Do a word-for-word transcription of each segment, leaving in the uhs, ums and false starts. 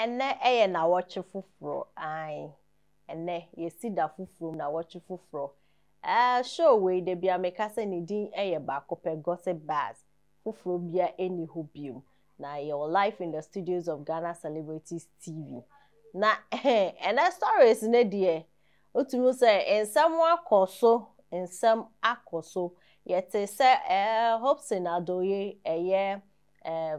ene eye na watch fufuro ai ene ye si da fufuro na watch fufuro eh show we de bia meka se ne din eye ba kope gossip bars fufuro bia eni hobium na your life in the studios of Ghana Celebrities T V na eh ene stories ne de otumu se ensam akoso ensam akoso yete se eh Osei na doye eye eh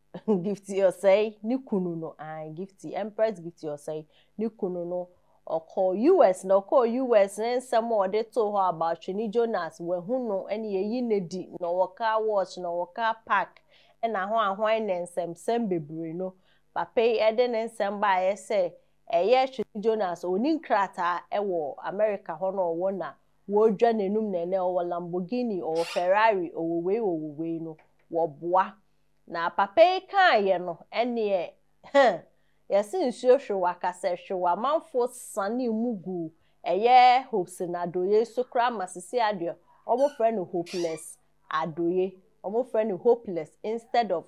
Gifty Osei ni kunu no ah Gifty Empress Gifty Osei ni kunu no oko U S na oko U S nsem o de to ho about Chini Jonas we hu no ene yi nedi no woka watch no woka park ena ho ahwan ne nsem sem bebre no papa e de nsem ba ye se eye Chini Jonas oni nkrata ewo America ho no wo na wo dwa nenum nene o Lamborghini o Ferrari o we o we no wo boa na papa kan ye no ene eh yesi nsuo hwewa kase hwewa manfo sane mugu eye Osei na doye sokra masisi ade omo friend hopeless adoye omo friend hopeless instead of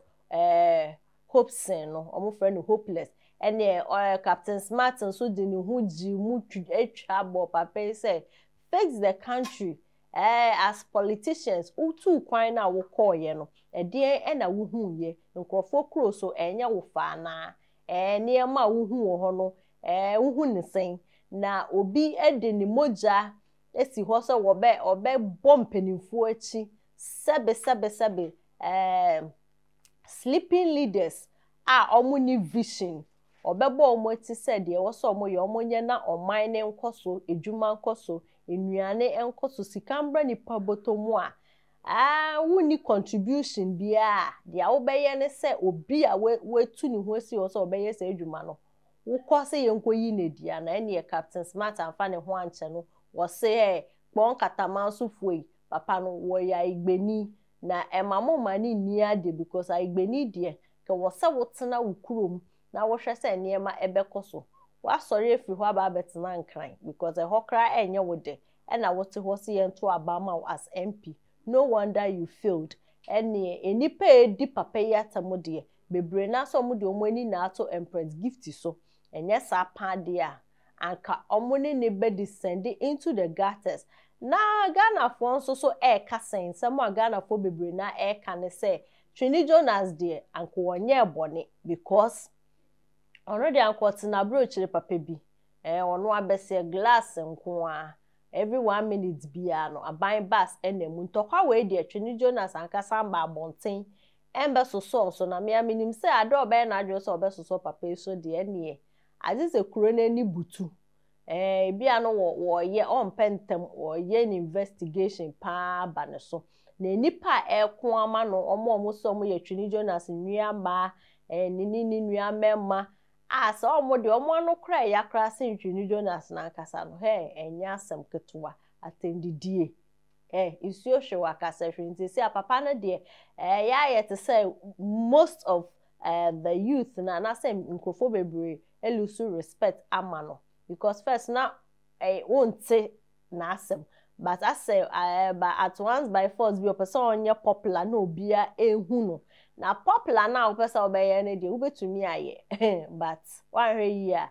eh Osei no omo friend hopeless ene uh, Captain Smart so de ne hu ji mu etwa bo papa say fix the country eh as politicians utu kwan na wo koye no ede e na wo hu ye nkrofo kro so enye wo fa na eh niema wo hu wo ho no eh wo hu ne sen na obi ede ni moja esi ho so wo be obe bompanimfu achi sebe sebe sebe eh sleeping leaders a omo ni vision obebo omo ti said ye wo so omo ye omo nye na oman ne nkoso edwuma nkoso enuane enkoso sikambra ni pabotomu a ah wuni contribution bia dia wo beye ne se obi a wetu ni ho si wo so obeye se edwuma no wo kose ye nkoyi na dia na ene Captain Smart amfa ne ho anche no wo se e kpon katamanso fuoi papa no wo ya igbeni na emamo mani ni ade because a igbeni die ke wo se wo tena wo kurom na wo hwe se niema ebekoso wa sori efiri ho aba betena nkran because e hokra enye wo de e na wo te ho se ye nto abama as M P. No wonder you failed. Any any pay di papa yatam de bebre na so mu de omani na ato Empress Gifty so enye sa pa de a anka omone ne be descend into the gutters na Ghana for so so e ka sen some Ghana for bebre na e ka ne say Chini Jonas de anko wonye bone because already anko tina brochire papa bi eh ono abese glass nko a every one minute bia no aban bus enemu ntokwa we de Chini Jonas ankasa mba abonten embe so so so na me aminim say ade obe na adwo so obe so so papa so de ene ade se kuro na ni butu eh bia no wo wo ye on pentem wo ye investigation pa ba ne so na nipa eko ama no omo omo so omo ye Chini Jonas nwia ma eh ni ni ni nwia mema asa omo de omo no kra ya kra se Chini Jonas na nkasa no he enya asem ketewa atendidie eh isuo hwewa kasa hwenti se papa no de eh ya yet say most of uh, the youth na na say nkrofo bebre elusu respect amano because first na eh won't na asem but I say uh, but at once by force be person onye popular na obia ehu no na popular na person obeye ne de ubetumi aye but one year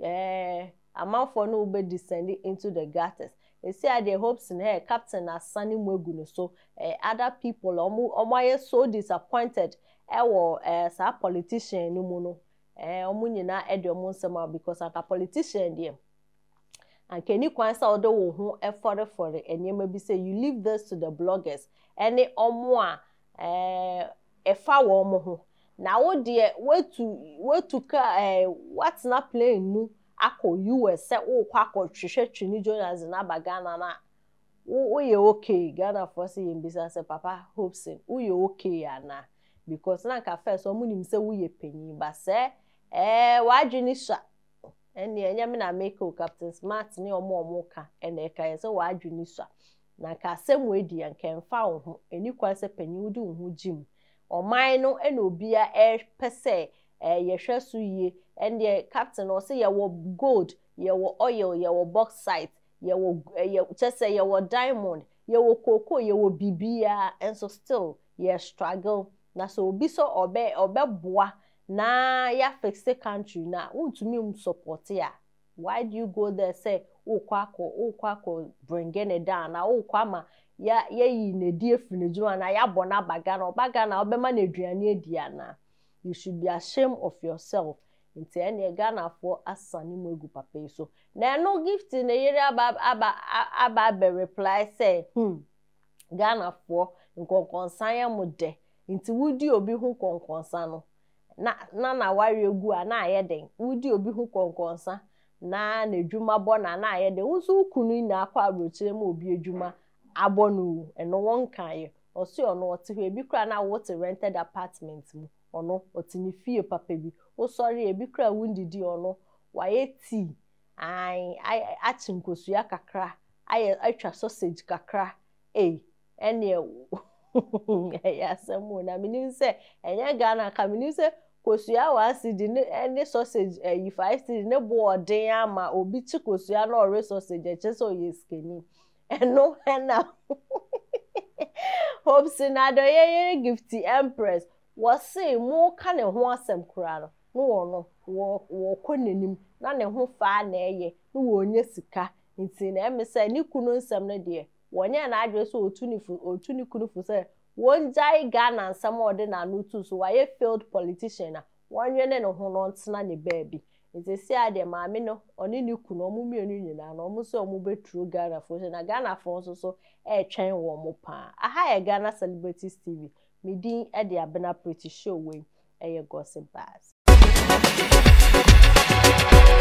eh amanfo no ube descend into the gutters they say they hopes in her Captain Asani Mwegu no so eh, other people omo omo are so disappointed e wo eh sa politician no mu no eh omo nyina e de omo nsema because aka politician there and can you kwansa odo wo ho e fore fore enyema bi say you leave this to the bloggers any omo a eh e fa wo omo ho na wo de wetu wetu ka eh what's not playing mu ako U S se wo kwa ko hwehwe Chini Jonas na bagana na wo ye okay Ghana for say mbisa se papa Osei wo ye okay ana because na ka first omo nim se wo ye panyin ba se eh wadwini sha ene enya me na make o Captain Smart ni omo omo ka ene ka ye se wadwini sha na ka asem we di an kan fa wo ho eni kwa se panyin wo di wo ho jim oman no ene obia e pese eh ye hwe so ye and the Captain or say ye wo gold ye wo oil ye wo bauxite ye wo ye just say ye wo diamond ye wo cocoa ye wo bibia and so still ye struggle na so obi so obe obe boa na ya fix the country na untumi um support ya. Why do you go there say o kwako o kwako bringing it down na o kwama ya ye ne die finejuma na ya bona baga na obaga na obema na aduane ediana. You should be ashamed of yourself. Nti ene Ghana for asani mu egu papa so. Na no gift na yere aba aba aba be reply say hmm Ghana for nkonkonsan ya mu de. Nti wudi obi hu konkonsan no. Na na na wari egu a na ayeden. Wudi obi hu konkonsan na na edwuma bo na na ayeden. Unsu kunu na akwa abrochire ma obi edwuma abonu eno won kan ye. Osi ono ote hu ebi kra na what rented apartment mu. Ono otini fie papa bi o sorry ebi kra wundidi ono waye tea ai ai achinkosua kakra ai atwa sausage kakra eh ene ya samu na minim se enye Ghana ka minim se kosua one cedi ne ene sausage eh five cedi ne boarding ama obi chi kosua na ore sausage eche so yeskeni eno ena hope sinado ye Gifty Empress wose mo ka ne ho asem kura no no wo no wo konenim na ne ho fa na eye no wo nye sika nti na eme se ni kunu nsem no de wonye na adwe so otunifu otuni kunufu se wonjai Ghana nsem ode na no tu so waye failed politician na wonye ne no ho no ntena ne baabi nti si ade maame no oni ni kunu omu mienu nyina na omu se omu betru Ghana fo na Ghana fo so so e twen wo mo pa aha e Ghana Celebrities T V Midin Edi Abena Pretty Show way eye Gossip Bars.